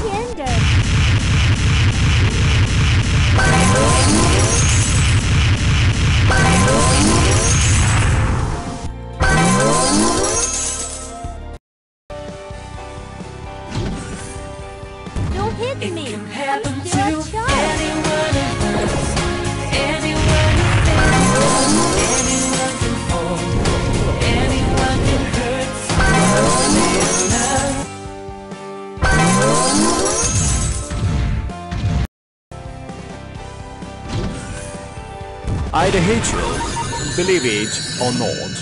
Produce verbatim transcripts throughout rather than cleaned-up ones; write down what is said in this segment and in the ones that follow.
tender. Don't hit It me. can I'm happen to still a child. anyone of us. Anyone can fail, anyone can fall, anyone can hurt somebody in love. I'd hate you, believe it or not.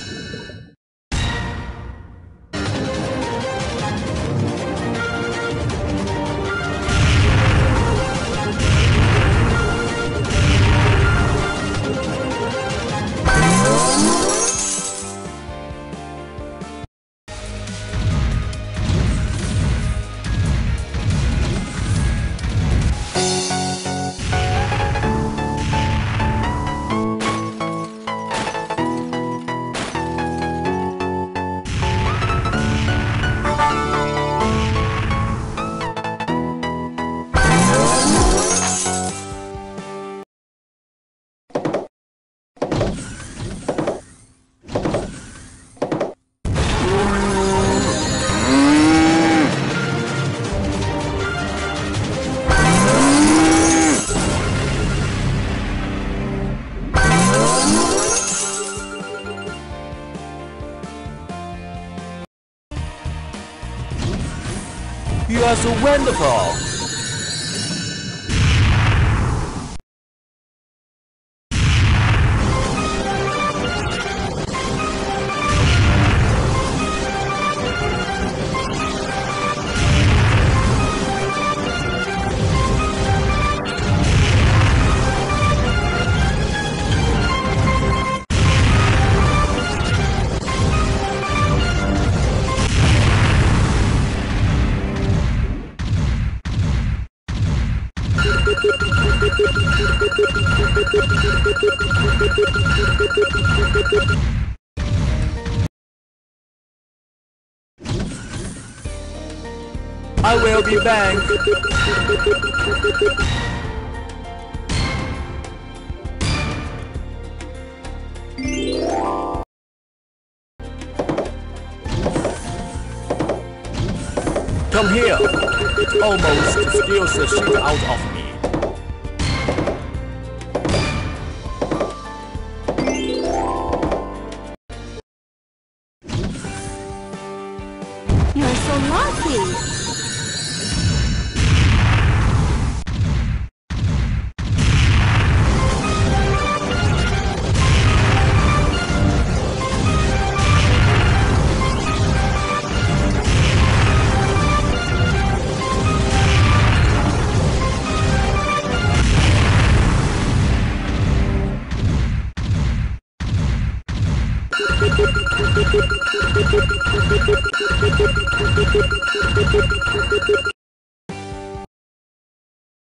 You are so wonderful! I will be back. Come here. Almost scares the shit out of me. You're so lucky.